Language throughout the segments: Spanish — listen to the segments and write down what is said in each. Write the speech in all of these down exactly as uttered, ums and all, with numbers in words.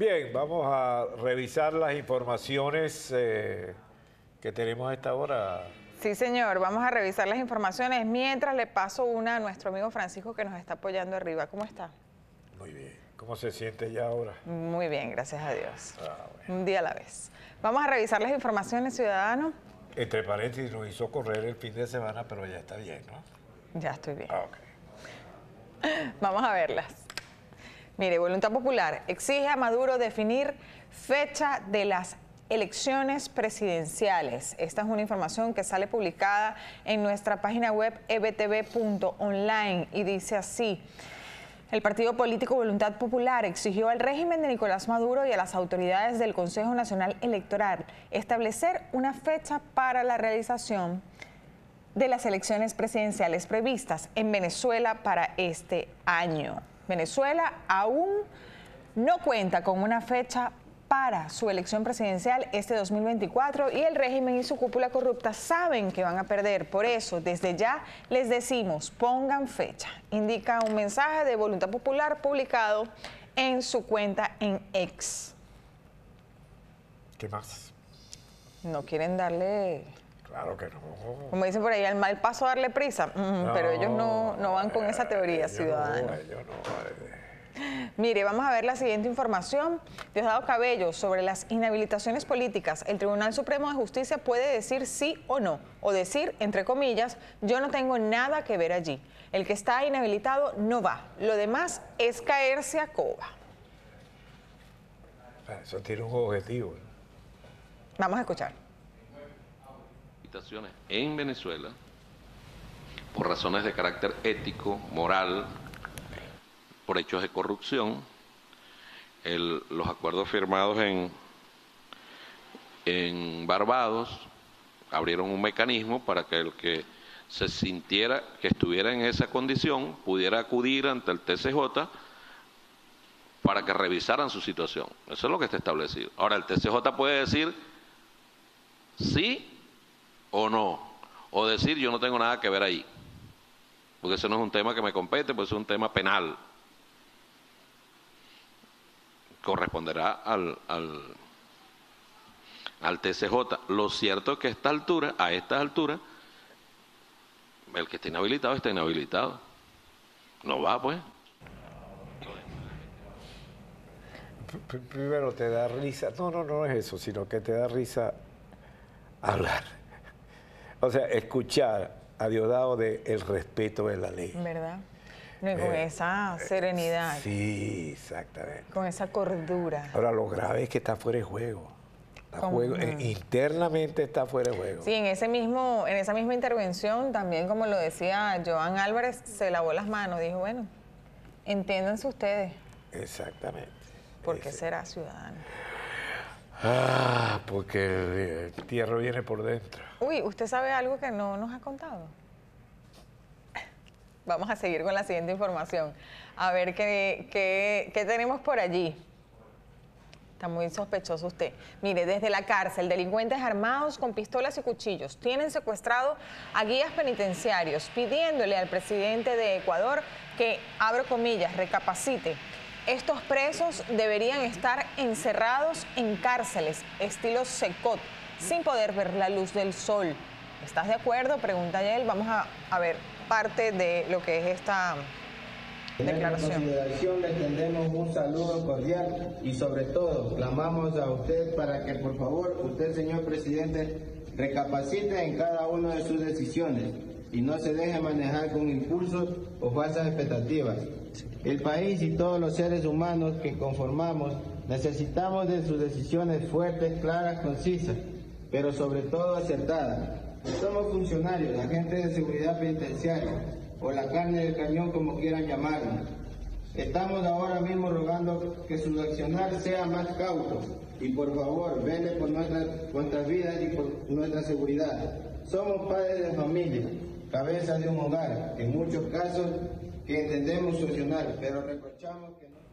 Bien, vamos a revisar las informaciones eh, que tenemos a esta hora. Sí, señor, vamos a revisar las informaciones mientras le paso una a nuestro amigo Francisco que nos está apoyando arriba. ¿Cómo está? Muy bien. ¿Cómo se siente ya ahora? Muy bien, gracias a Dios. Ah, bueno. Un día a la vez. Vamos a revisar las informaciones, ciudadano. Entre paréntesis, nos hizo correr el fin de semana, pero ya está bien, ¿no? Ya estoy bien. Ah, ok. Vamos a verlas. Mire, Voluntad Popular exige a Maduro definir fecha de las elecciones presidenciales. Esta es una información que sale publicada en nuestra página web e b t v punto online y dice así: el partido político Voluntad Popular exigió al régimen de Nicolás Maduro y a las autoridades del Consejo Nacional Electoral establecer una fecha para la realización de las elecciones presidenciales previstas en Venezuela para este año. Venezuela aún no cuenta con una fecha para su elección presidencial este dos mil veinticuatro y el régimen y su cúpula corrupta saben que van a perder. Por eso, desde ya les decimos, pongan fecha. Indica un mensaje de Voluntad Popular publicado en su cuenta en X. ¿Qué más? No quieren darle... Claro que no. Como dicen por ahí, al mal paso darle prisa, mm, No, pero ellos no, no van con esa teoría, ellos ciudadano. No, ellos no, eh. Mire, vamos a ver la siguiente información. Diosdado Cabello, sobre las inhabilitaciones políticas, el Tribunal Supremo de Justicia puede decir sí o no, o decir, entre comillas, yo no tengo nada que ver allí. El que está inhabilitado no va. Lo demás es caerse a coba. Eso tiene un objetivo. Vamos a escuchar. En Venezuela, por razones de carácter ético, moral, por hechos de corrupción, el, los acuerdos firmados en, en Barbados abrieron un mecanismo para que el que se sintiera que estuviera en esa condición pudiera acudir ante el T C J para que revisaran su situación. Eso es lo que está establecido. Ahora, el T C J puede decir sí o no, o decir yo no tengo nada que ver ahí, porque eso no es un tema que me compete, pues es un tema penal. Corresponderá al, al, al T C J. Lo cierto es que a esta altura, a estas alturas, el que está inhabilitado está inhabilitado. No va, pues. Primero te da risa, no, no, no es eso, sino que te da risa hablar. O sea, escuchar a Diosdado de el respeto de la ley. ¿Verdad? No, y con Eh, esa serenidad. Sí, exactamente. Con esa cordura. Ahora, lo grave es que está fuera de juego. Está juego eh, internamente está fuera de juego. Sí, en, ese mismo, en esa misma intervención, también como lo decía Joan Álvarez, se lavó las manos. Dijo, bueno, entiéndanse ustedes. Exactamente. ¿Por qué Ese. será ciudadano? Ah, porque el, el tierra viene por dentro. Uy, ¿usted sabe algo que no nos ha contado? Vamos a seguir con la siguiente información. A ver qué, qué, qué tenemos por allí. Está muy sospechoso usted. Mire, desde la cárcel, delincuentes armados con pistolas y cuchillos tienen secuestrado a guías penitenciarios, pidiéndole al presidente de Ecuador que, abro comillas, recapacite. Estos presos deberían estar encerrados en cárceles, estilo Secot, sin poder ver la luz del sol. ¿Estás de acuerdo? Pregunta él. Vamos a, a ver parte de lo que es esta declaración. En consideración le extendemos un saludo cordial y sobre todo clamamos a usted para que por favor usted, señor presidente, recapacite en cada una de sus decisiones y no se deje manejar con impulsos o falsas expectativas. El país y todos los seres humanos que conformamos necesitamos de sus decisiones fuertes, claras, concisas, pero sobre todo acertadas. Somos funcionarios, agentes de seguridad penitenciaria o la carne del cañón, como quieran llamarnos. Estamos ahora mismo rogando que su accionar sea más cauto y por favor vele por nuestras, nuestras vidas y por nuestra seguridad. Somos padres de familia, cabezas de un hogar, en muchos casos que entendemos solucionar, pero reprochamos que no.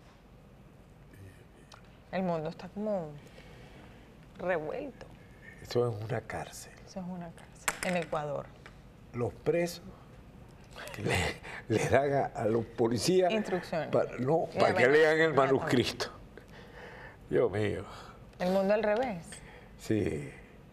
El mundo está como revuelto. Eso es una cárcel. Eso es una cárcel. En Ecuador. Los presos le, le dan a, a los policías instrucciones. Para, no, para que lean el manuscrito. Dios mío. El mundo al revés. Sí.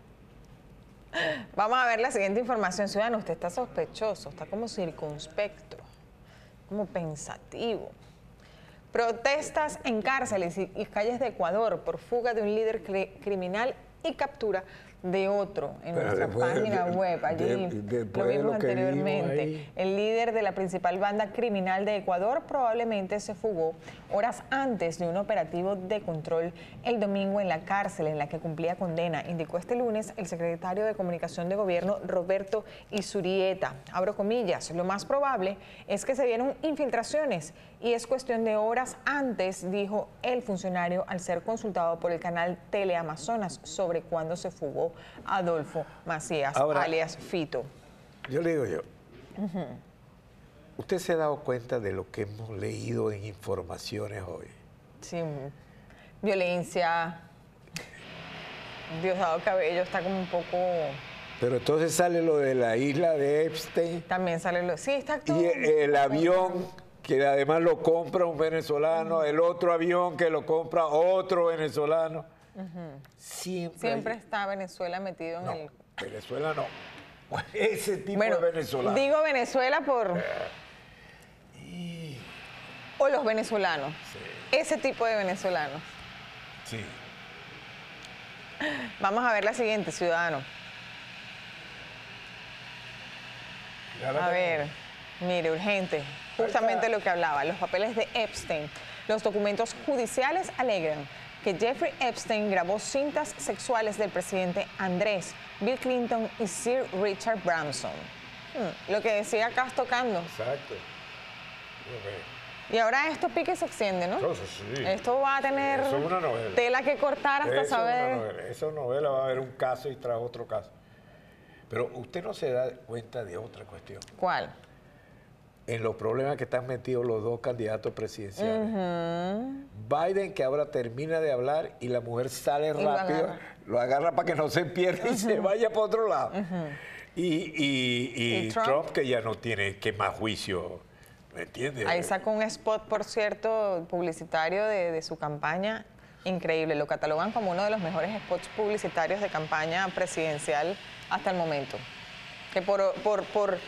Vamos a ver la siguiente información, ciudadano. Usted está sospechoso, está como circunspecto, como pensativo. Protestas en cárceles y, y calles de Ecuador por fuga de un líder criminal y captura de otro en Pero nuestra página de, web. Allí de, de, lo vimos lo anteriormente. El líder de la principal banda criminal de Ecuador probablemente se fugó horas antes de un operativo de control el domingo en la cárcel en la que cumplía condena, indicó este lunes el secretario de Comunicación de Gobierno Roberto Izurieta. Abro comillas, lo más probable es que se dieron infiltraciones y es cuestión de horas antes, dijo el funcionario al ser consultado por el canal Teleamazonas sobre cuándo se fugó Adolfo Macías, Ahora, alias Fito. Yo le digo yo, uh-huh. ¿Usted se ha dado cuenta de lo que hemos leído en informaciones hoy? Sí, violencia, Diosdado Cabello está como un poco... Pero entonces sale lo de la isla de Epstein. También sale lo... Sí, está todo... Y el avión... que además lo compra un venezolano, uh-huh. el otro avión que lo compra otro venezolano. Uh-huh. Siempre, Siempre hay... está Venezuela metido en no, el... Venezuela no. Ese tipo bueno, de venezolano. Digo Venezuela por... Y... O los venezolanos. Sí. Ese tipo de venezolanos. Sí. Vamos a ver la siguiente, ciudadano. A ver, mire, urgente. Justamente lo que hablaba, los papeles de Epstein. Los documentos judiciales alegran que Jeffrey Epstein grabó cintas sexuales del presidente Andrés, Bill Clinton y Sir Richard Branson. Hmm, lo que decía acá tocando. Exacto. Y ahora esto pique se extiende, ¿no? Entonces, sí. Esto va a tener Eso es una novela. tela que cortar hasta Eso saber... Es una novela. Esa novela va a haber un caso y tras otro caso. Pero usted no se da cuenta de otra cuestión. ¿Cuál? En los problemas que están metidos los dos candidatos presidenciales. Uh-huh. Biden, que ahora termina de hablar y la mujer sale y rápido, lo agarra, lo agarra para que no se pierda uh-huh. y se vaya para otro lado. Uh-huh. y, y, y, ¿Y Trump? Trump, que ya no tiene que más juicio, ¿me entiendes? Ahí sacó un spot, por cierto, publicitario de, de su campaña, increíble. Lo catalogan como uno de los mejores spots publicitarios de campaña presidencial hasta el momento. Que por... por, por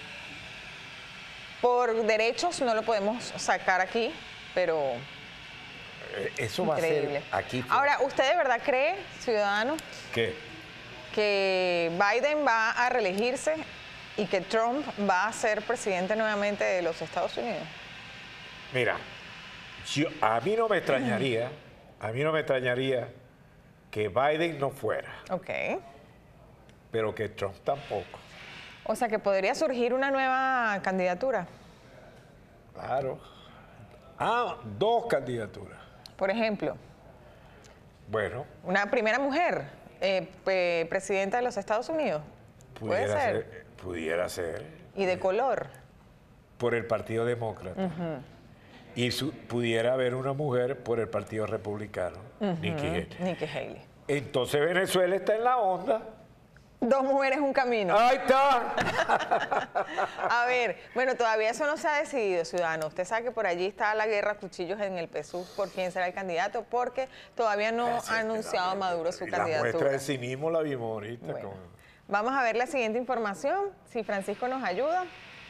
Por derechos no lo podemos sacar aquí, pero eso increíble. Va a ser aquí. Ahora, ¿usted de verdad cree, ciudadano, ¿Qué? que Biden va a reelegirse y que Trump va a ser presidente nuevamente de los Estados Unidos? Mira, yo, a mí no me extrañaría, a mí no me extrañaría que Biden no fuera. Ok. Pero que Trump tampoco. O sea, que podría surgir una nueva candidatura. Claro. Ah, dos candidaturas. Por ejemplo. Bueno. Una primera mujer eh, eh, presidenta de los Estados Unidos. Pudiera ¿Puede ser? ser? Pudiera ser. ¿Y de color? Por el Partido Demócrata. Uh-huh. Y su, pudiera haber una mujer por el Partido Republicano. Uh-huh. Nikki Haley. Nikki Haley. Entonces Venezuela está en la onda. Dos mujeres, un camino. ¡Ahí está! A ver, bueno, todavía eso no se ha decidido, ciudadano. Usted sabe que por allí está la guerra a cuchillos en el P S U por quién será el candidato, porque todavía no ah, sí, ha anunciado Maduro su candidatura. La muestra de sí mismo la vimos ahorita. Bueno, como... Vamos a ver la siguiente información, si Francisco nos ayuda.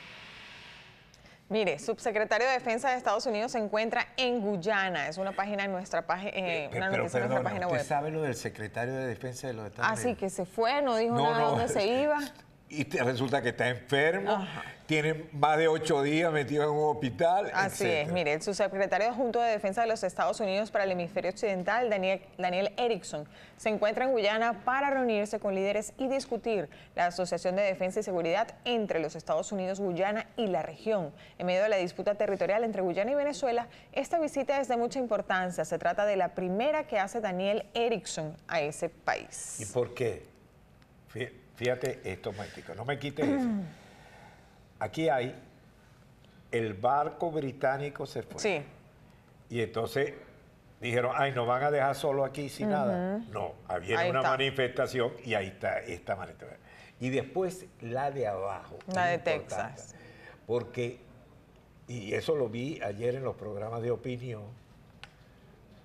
Mire, subsecretario de Defensa de Estados Unidos se encuentra en Guyana. Es una página en nuestra página, eh, una noticia perdona, en nuestra página ¿usted web. sabe lo del secretario de Defensa de los Estados ah, Unidos? Ah, sí, que se fue, no dijo no, nada no, dónde se iba. Y te, resulta que está enfermo, Ajá. tiene más de ocho días metido en un hospital, Así etcétera. es, mire, el subsecretario adjunto de Defensa de los Estados Unidos para el Hemisferio Occidental, Daniel, Daniel Erickson, se encuentra en Guyana para reunirse con líderes y discutir la Asociación de Defensa y Seguridad entre los Estados Unidos, Guyana y la región. En medio de la disputa territorial entre Guyana y Venezuela, esta visita es de mucha importancia. Se trata de la primera que hace Daniel Erickson a ese país. ¿Y por qué? Fíjate esto, Mático, no me quites eso. Aquí hay, el barco británico se fue. Sí. Y entonces dijeron, ay, nos van a dejar solo aquí sin uh-huh. nada. No, había una está. manifestación y ahí está esta manifestación. Y después la de abajo. La de Texas. Porque, y eso lo vi ayer en los programas de opinión,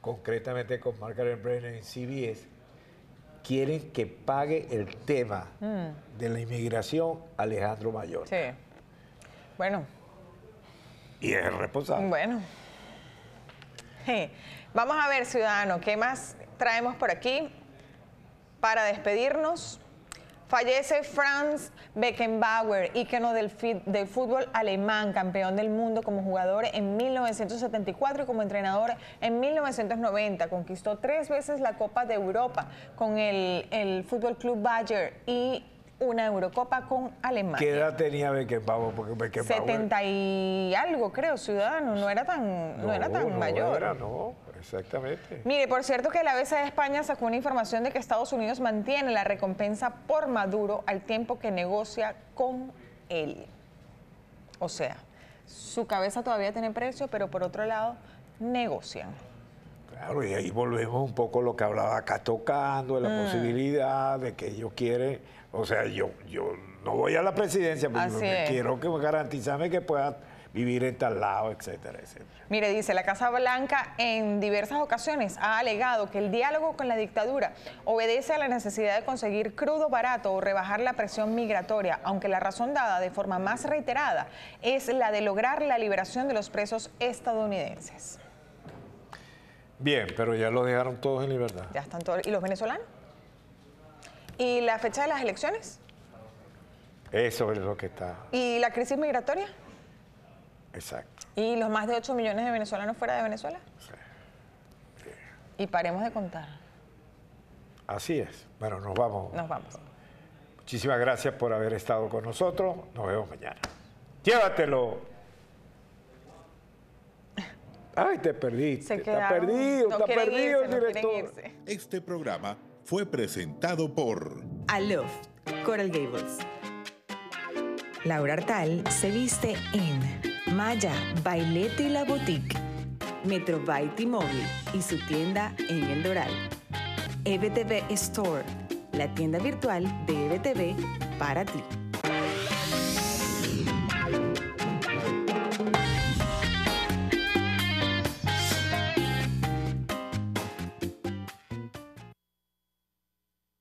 concretamente con Margaret Brennan en C B S, quieren que pague el tema mm. de la inmigración Alejandro Mayorga. Sí. Bueno. Y es el responsable. Bueno. Sí. Vamos a ver, ciudadano, ¿qué más traemos por aquí para despedirnos? Fallece Franz Beckenbauer, ícono del, del fútbol alemán, campeón del mundo como jugador en mil novecientos setenta y cuatro y como entrenador en mil novecientos noventa. Conquistó tres veces la Copa de Europa con el, el Fútbol Club Bayern y una Eurocopa con Alemania. ¿Qué edad tenía Beckenbauer? Porque Beckenbauer... setenta y algo, creo, ciudadano. No era tan, no, no era tan no mayor. Era, no, exactamente. Mire, por cierto que la A B C de España sacó una información de que Estados Unidos mantiene la recompensa por Maduro al tiempo que negocia con él. O sea, su cabeza todavía tiene precio, pero por otro lado, negocian. Claro, y ahí volvemos un poco a lo que hablaba acá tocando, de la mm. posibilidad de que ellos quieren, o sea, yo, yo no voy a la presidencia, porque quiero que garantizarme que pueda vivir en tal lado, etcétera, etcétera. Mire, dice, la Casa Blanca en diversas ocasiones ha alegado que el diálogo con la dictadura obedece a la necesidad de conseguir crudo barato o rebajar la presión migratoria, aunque la razón dada de forma más reiterada es la de lograr la liberación de los presos estadounidenses. Bien, pero ya lo dejaron todos en libertad. Ya están todos. ¿Y los venezolanos? ¿Y la fecha de las elecciones? Eso es lo que está. ¿Y la crisis migratoria? Exacto. ¿Y los más de ocho millones de venezolanos fuera de Venezuela? Sí. Sí. Y paremos de contar. Así es. Bueno, nos vamos. Nos vamos. Muchísimas gracias por haber estado con nosotros. Nos vemos mañana. Llévatelo. Ay, te perdiste. Está perdido, está perdido el director. Este programa fue presentado por Aloft, Coral Gables. Laura Artal se viste en Maya, Bailete y la Boutique, Metro by T-Mobile y su tienda en El Doral. E B T V Store, la tienda virtual de E B T V para ti.